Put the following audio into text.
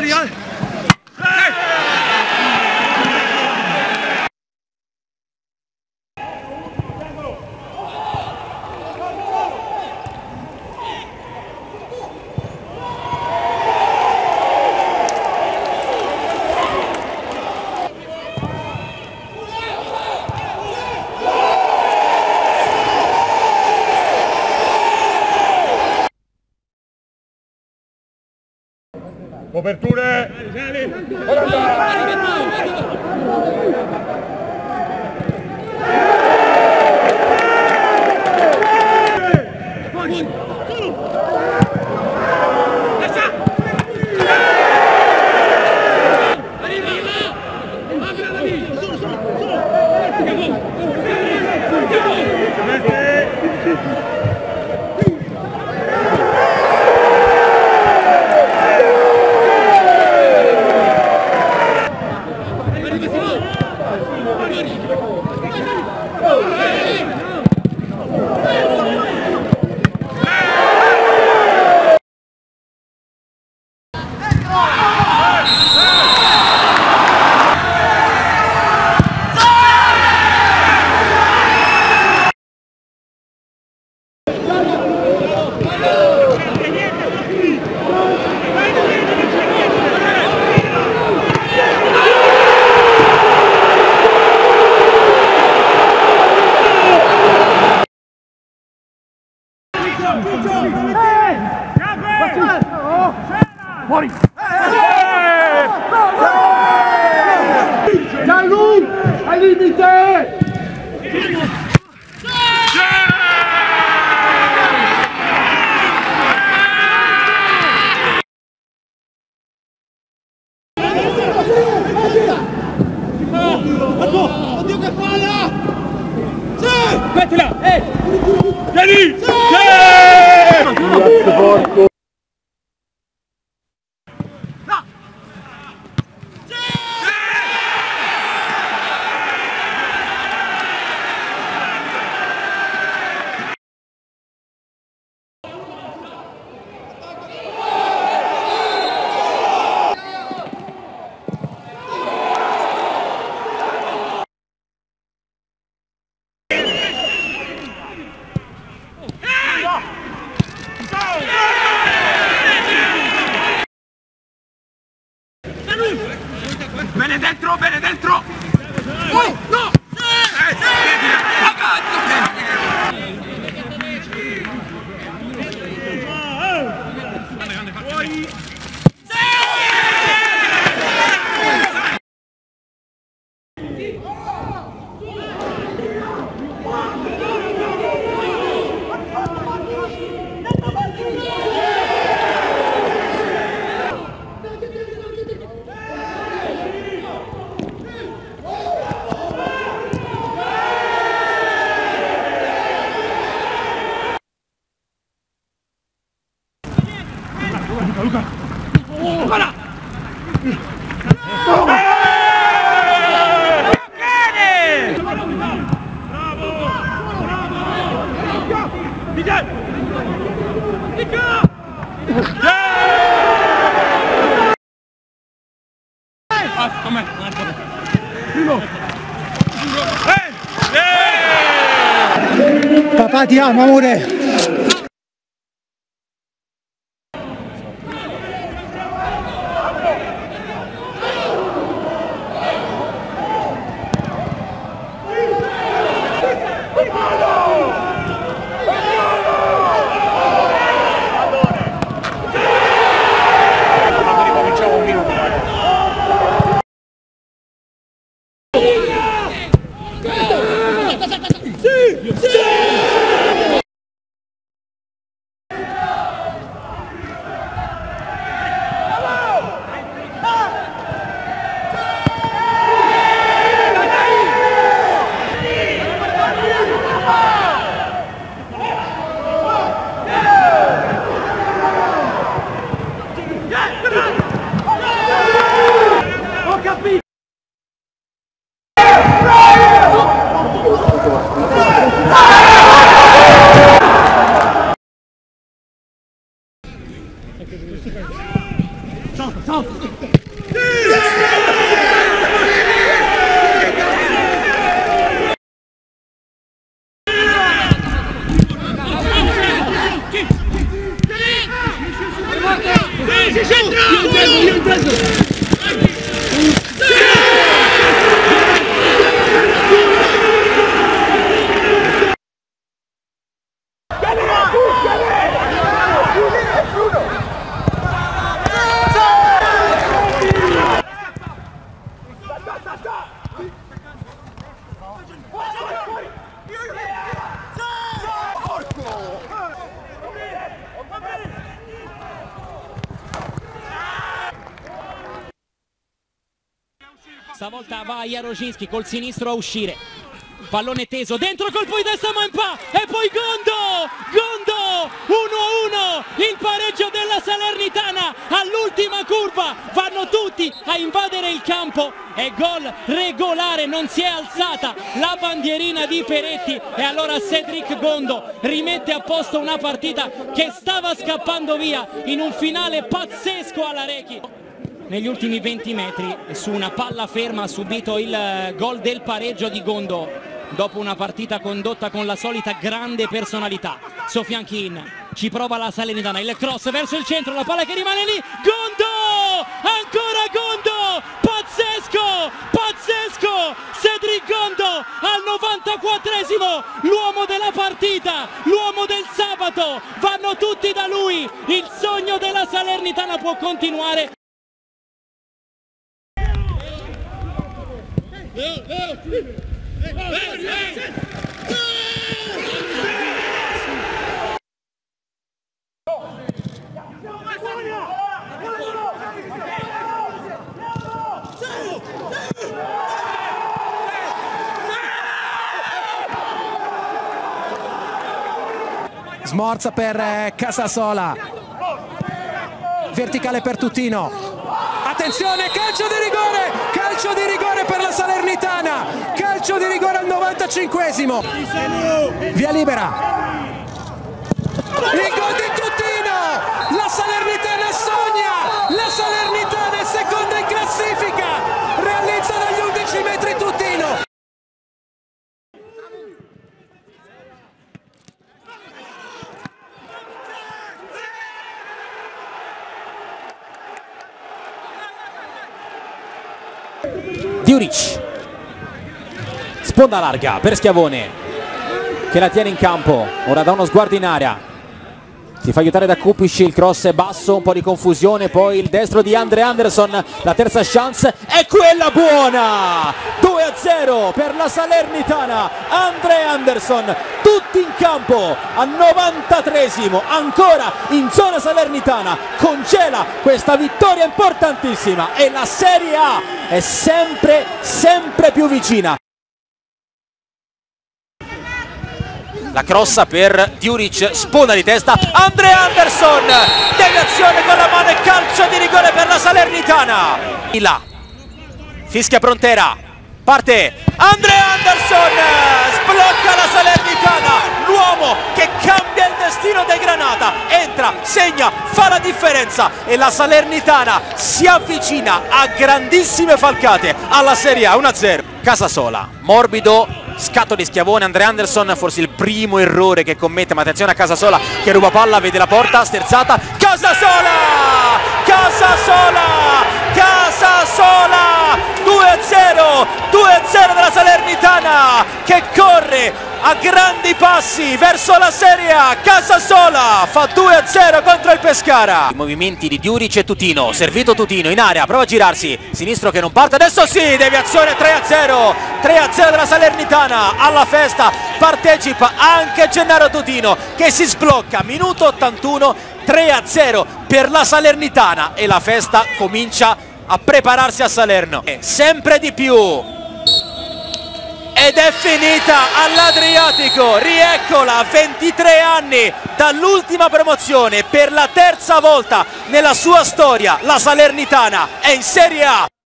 Coperture! Fuori! Gianlu! Al limite! Oddio che palla! Sì! Mettila! Vieni! Porco! Bene dentro, bene dentro! Oh, no! Luca! Guarda! Bene! Bravo! Miguel! Com'è? Papà ti amo, amore! Ho capito! Ciao! Stavolta va Jaroszynski col sinistro a uscire, pallone teso, dentro colpo di testa Mampà e poi Gondo 1-1, il pareggio della Salernitana all'ultima curva, vanno tutti a invadere il campo e gol regolare, non si è alzata la bandierina di Peretti e allora Cédric Gondo rimette a posto una partita che stava scappando via in un finale pazzesco alla Rechi. Negli ultimi 20 metri su una palla ferma ha subito il gol del pareggio di Gondo dopo una partita condotta con la solita grande personalità. Sofian Keane, ci prova la Salernitana, il cross verso il centro, la palla che rimane lì, Gondo! Ancora Gondo! Pazzesco! Cédric Gondo al 94esimo, l'uomo della partita, l'uomo del sabato, vanno tutti da lui, il sogno della Salernitana può continuare. Smorza per Casasola, verticale per Tutino, attenzione, calcio di rigore per la Salernitana, calcio di rigore al 95esimo, via libera, il gol di Tutino, la Salernitana sogna, la Salernitana è seconda in classifica, realizza dagli 11 metri Tutino. Djuric, sponda larga per Schiavone che la tiene in campo, ora dà uno sguardo in area, si fa aiutare da Kupic, il cross è basso, un po' di confusione, poi il destro di Andre Anderson, la terza chance è quella buona, 2-0 per la Salernitana, Andre Anderson, tutti in campo al 93esimo, ancora in zona salernitana, congela questa vittoria importantissima e la Serie A è sempre più vicina. La crossa per Djuric, sponda di testa, Andre Anderson, deviazione con la mano e calcio di rigore per la Salernitana. Là, fischia Prontera, parte Andre Anderson, sblocca la Salernitana, l'uomo che cambia il destino dei Granata, entra, segna, fa la differenza e la Salernitana si avvicina a grandissime falcate alla Serie A. 1-0. Casasola, morbido, scatto di Schiavone, Andre Anderson, forse il primo errore che commette, ma attenzione a Casasola che ruba palla, vede la porta, sterzata, Casasola! 2-0 della Salernitana che corre a grandi passi verso la Serie A. Casasola fa 2-0 contro il Pescara. I movimenti di Djuric e Tutino, servito Tutino in area, prova a girarsi, sinistro che non parte, adesso sì, deviazione, 3-0 della Salernitana. Alla festa partecipa anche Gennaro Tutino che si sblocca, minuto 81, 3-0 per la Salernitana e la festa comincia a prepararsi a Salerno. E sempre di più ed è finita all'Adriatico, rieccola a 23 anni dall'ultima promozione, per la terza volta nella sua storia la Salernitana è in Serie A.